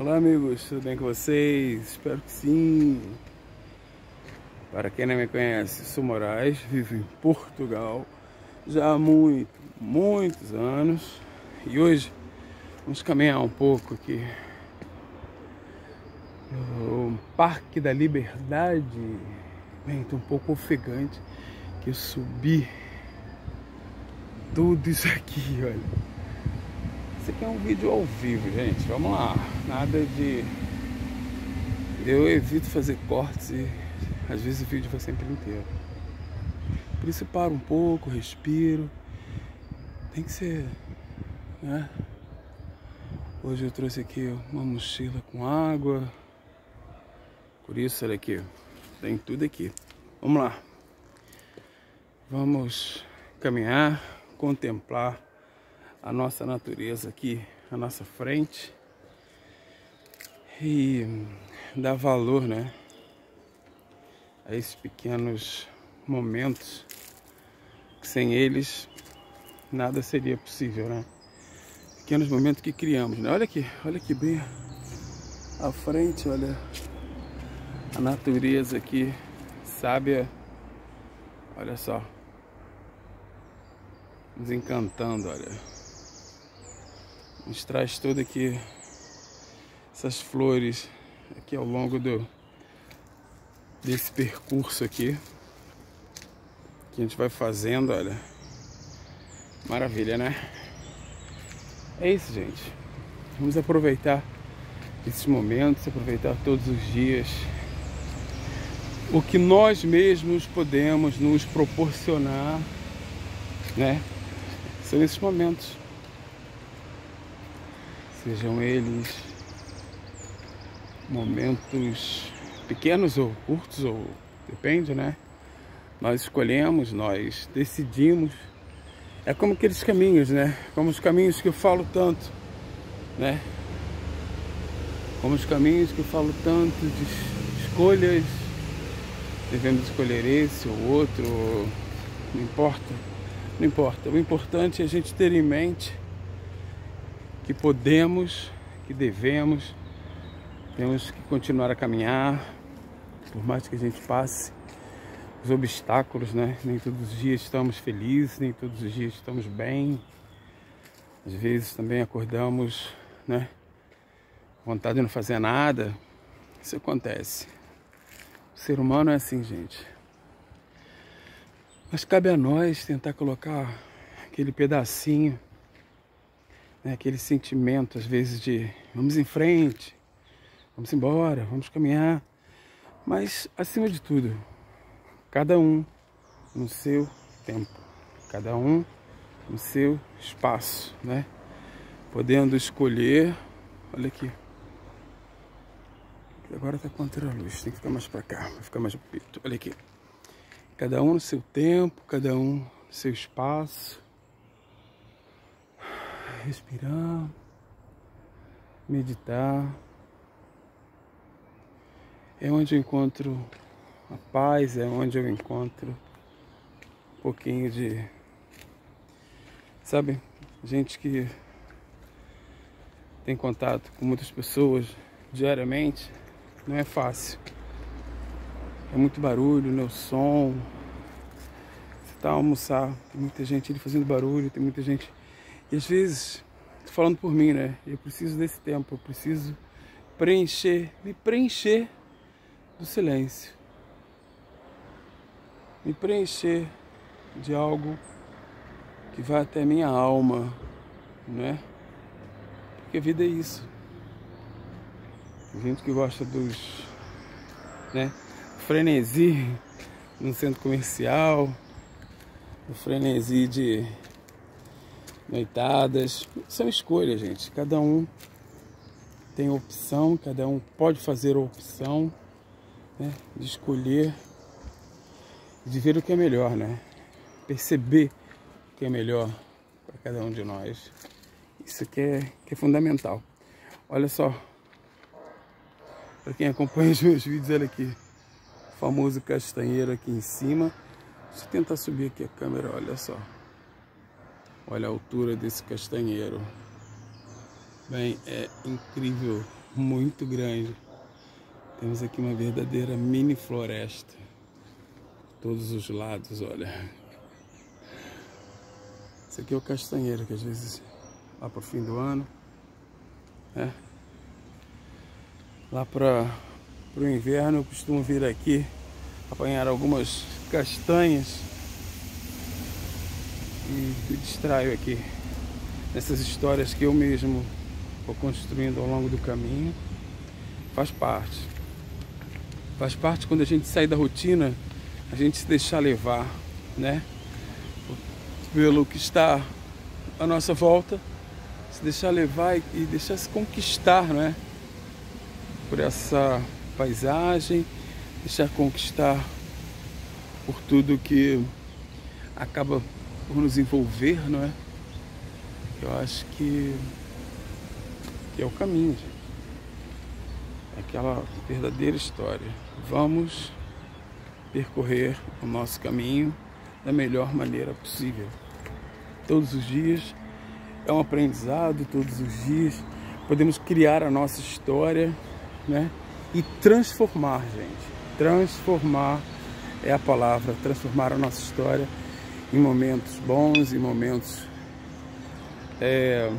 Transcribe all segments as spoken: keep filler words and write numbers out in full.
Olá amigos, tudo bem com vocês? Espero que sim. Para quem não me conhece, sou Moraes, vivo em Portugal já há muito, muitos anos. E hoje vamos caminhar um pouco aqui no Parque da Liberdade. Bem, tô um pouco ofegante que eu subi tudo isso aqui, olha. Esse aqui é um vídeo ao vivo, gente. Vamos lá. Nada de... Eu evito fazer cortes e às vezes o vídeo vai sempre inteiro. Por isso eu paro um pouco, respiro. Tem que ser, né? Hoje eu trouxe aqui uma mochila com água. Por isso, olha aqui. Tem tudo aqui. Vamos lá. Vamos caminhar, contemplar a nossa natureza aqui à nossa frente e dar valor, né, a esses pequenos momentos que sem eles nada seria possível, né? Pequenos momentos que criamos, né? Olha aqui, olha aqui bem à frente, olha a natureza aqui, sábia, olha só, nos encantando, olha. Nos traz tudo aqui, essas flores aqui ao longo do, desse percurso aqui que a gente vai fazendo, olha. Maravilha, né? É isso, gente. Vamos aproveitar esses momentos, aproveitar todos os dias. O que nós mesmos podemos nos proporcionar, né? São esses momentos. Sejam eles momentos pequenos ou curtos, ou depende, né? Nós escolhemos, nós decidimos. É como aqueles caminhos, né? Como os caminhos que eu falo tanto, né? Como os caminhos que eu falo tanto de escolhas. Devemos escolher esse ou outro, não importa. Não importa. O importante é a gente ter em mente que podemos, que devemos, temos que continuar a caminhar, por mais que a gente passe os obstáculos, né? Nem todos os dias estamos felizes, nem todos os dias estamos bem. Às vezes também acordamos, né, vontade de não fazer nada. Isso acontece. O ser humano é assim, gente. Mas cabe a nós tentar colocar aquele pedacinho, né, aquele sentimento, às vezes, de vamos em frente, vamos embora, vamos caminhar. Mas, acima de tudo, cada um no seu tempo, cada um no seu espaço, né? Podendo escolher. Olha aqui. Agora tá contra a luz, tem que ficar mais para cá, vai ficar mais perto. Olha aqui. Cada um no seu tempo, cada um no seu espaço. Respirar, meditar, é onde eu encontro a paz, é onde eu encontro um pouquinho de, sabe, gente que tem contato com muitas pessoas diariamente, não é fácil, é muito barulho, né, o som, você tá a almoçar, tem muita gente ali fazendo barulho, tem muita gente. E às vezes, tô falando por mim, né? Eu preciso desse tempo, eu preciso preencher, me preencher do silêncio. Me preencher de algo que vai até a minha alma, né? Porque a vida é isso. Tem gente que gosta dos, né, frenesi no centro comercial, o frenesi de noitadas, são escolhas, gente. Cada um tem opção, cada um pode fazer a opção, né, de escolher, de ver o que é melhor, né? Perceber o que é melhor para cada um de nós. Isso que é, que é fundamental. Olha só, para quem acompanha os meus vídeos, olha aqui, o famoso castanheiro aqui em cima. Deixa eu tentar subir aqui a câmera, olha só. Olha a altura desse castanheiro. Bem, é incrível muito grande. Temos aqui uma verdadeira mini floresta. Todos os lados, olha. Esse aqui é o castanheiro, que às vezes lá para o fim do ano, né? Lá para o inverno eu costumo vir aqui apanhar algumas castanhas e me distraio aqui nessas histórias que eu mesmo vou construindo ao longo do caminho. Faz parte. Faz parte quando a gente sai da rotina, a gente se deixar levar, né? Pelo que está à nossa volta, se deixar levar e deixar se conquistar, né? Por essa paisagem, deixar conquistar por tudo que acaba por nos envolver, não é? Eu acho que, que é o caminho, gente. É aquela verdadeira história. Vamos percorrer o nosso caminho da melhor maneira possível. Todos os dias é um aprendizado, todos os dias podemos criar a nossa história, né? E transformar, gente. Transformar é a palavra, transformar a nossa história em momentos bons, em momentos... É...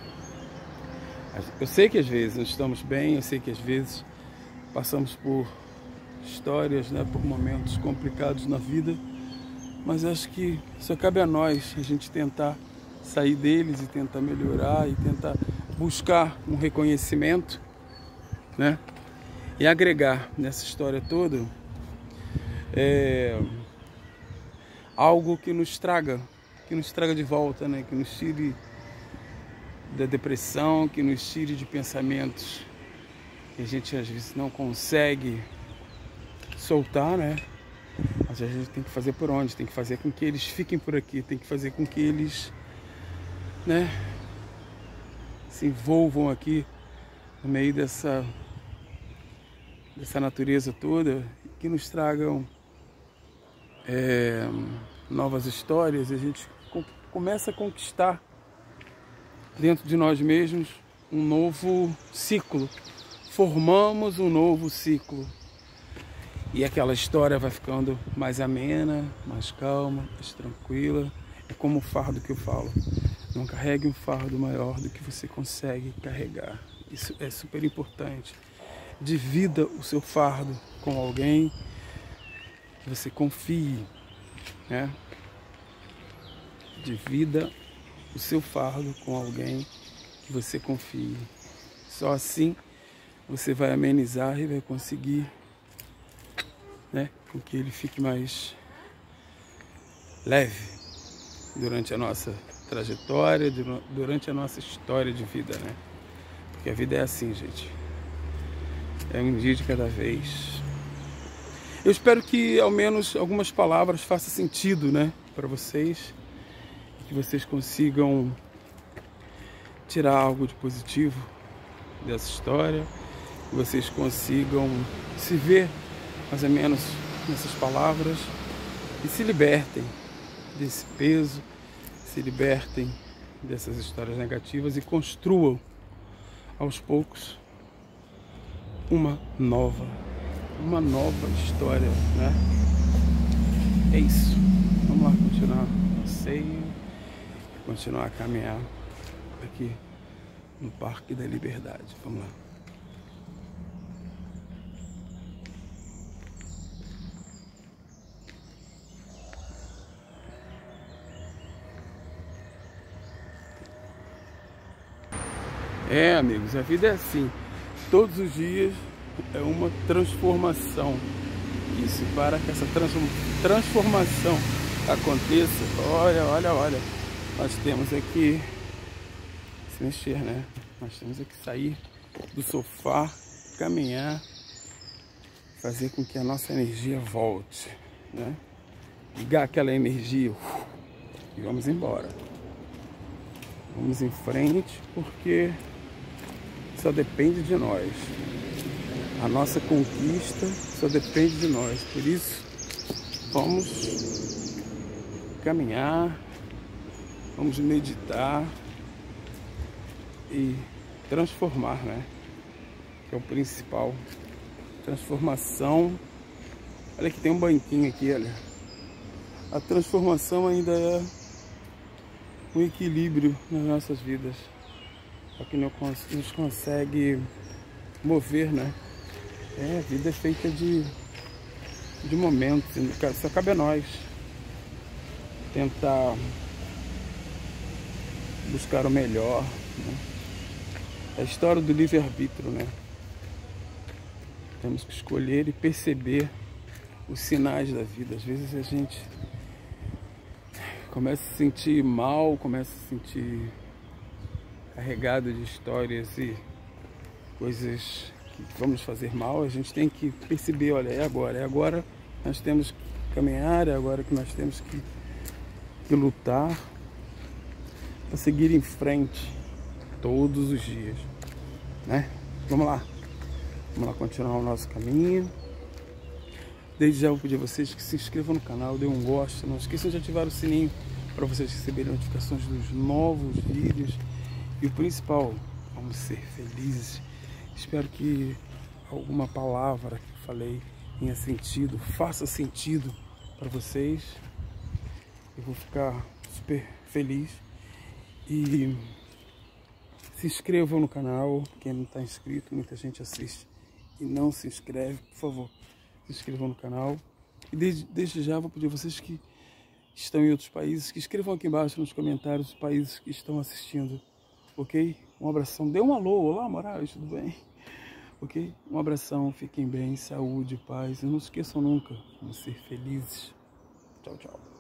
Eu sei que às vezes nós estamos bem, eu sei que às vezes passamos por histórias, né, por momentos complicados na vida, mas acho que só cabe a nós a gente tentar sair deles e tentar melhorar e tentar buscar um reconhecimento, né, e agregar nessa história toda é, algo que nos traga, que nos traga de volta, né, que nos tire da depressão, que nos tire de pensamentos que a gente às vezes não consegue soltar, né? Mas a gente tem que fazer por onde? Tem que fazer com que eles fiquem por aqui, tem que fazer com que eles, né, se envolvam aqui no meio dessa, dessa natureza toda, que nos tragam é, novas histórias, e a gente começa a conquistar dentro de nós mesmos um novo ciclo. Formamos um novo ciclo. E aquela história vai ficando mais amena, mais calma, mais tranquila. É como o fardo que eu falo. Não carregue um fardo maior do que você consegue carregar. Isso é super importante. Divida o seu fardo com alguém que você confie, né? Divida o seu fardo com alguém que você confie. Só assim você vai amenizar e vai conseguir, né, com que ele fique mais leve durante a nossa trajetória, durante a nossa história de vida, né? Porque a vida é assim, gente. É um dia de cada vez. Eu espero que ao menos algumas palavras façam sentido, né, para vocês. Que vocês consigam tirar algo de positivo dessa história, que vocês consigam se ver mais ou menos nessas palavras e se libertem desse peso, se libertem dessas histórias negativas e construam aos poucos uma nova, uma nova história, né? É isso. Vamos lá continuar o passeio. Continuar a caminhar aqui no Parque da Liberdade. Vamos lá. É, amigos, a vida é assim. Todos os dias é uma transformação. Isso, para que essa transformação aconteça, olha, olha, olha. Nós temos aqui se mexer, né? Nós temos aqui sair do sofá, caminhar, fazer com que a nossa energia volte, né? Ligar aquela energia e vamos embora. Vamos em frente, porque só depende de nós. A nossa conquista só depende de nós. Por isso, vamos caminhar. Vamos meditar e transformar, né? que é o principal. Transformação. Olha que tem um banquinho aqui, olha. A transformação ainda é um equilíbrio nas nossas vidas. É o que nos consegue mover, né? É, a vida é feita de, de momentos. Só cabe a nós tentar buscar o melhor, né? É a história do livre-arbítrio, né? Temos que escolher e perceber os sinais da vida. Às vezes a gente começa a se sentir mal, começa a se sentir carregado de histórias e coisas que vamos fazer mal. A gente tem que perceber, olha, é agora, é agora que nós temos que caminhar, é agora que nós temos que, que lutar para seguir em frente todos os dias, né? Vamos lá, vamos lá continuar o nosso caminho. Desde já eu vou pedir a vocês que se inscrevam no canal, dê um gosto, não esqueçam de ativar o sininho para vocês receberem notificações dos novos vídeos. E o principal, vamos ser felizes. Espero que alguma palavra que eu falei tenha sentido, faça sentido para vocês. Eu vou ficar super feliz. E se inscrevam no canal, quem não está inscrito, muita gente assiste e não se inscreve, por favor, se inscrevam no canal. E desde, desde já vou pedir a vocês que estão em outros países, que escrevam aqui embaixo nos comentários os países que estão assistindo, ok? Um abração, dê um alô, olá Moraes, tudo bem? Ok? Um abração, fiquem bem, saúde, paz, e não se esqueçam nunca, vamos ser felizes. Tchau, tchau.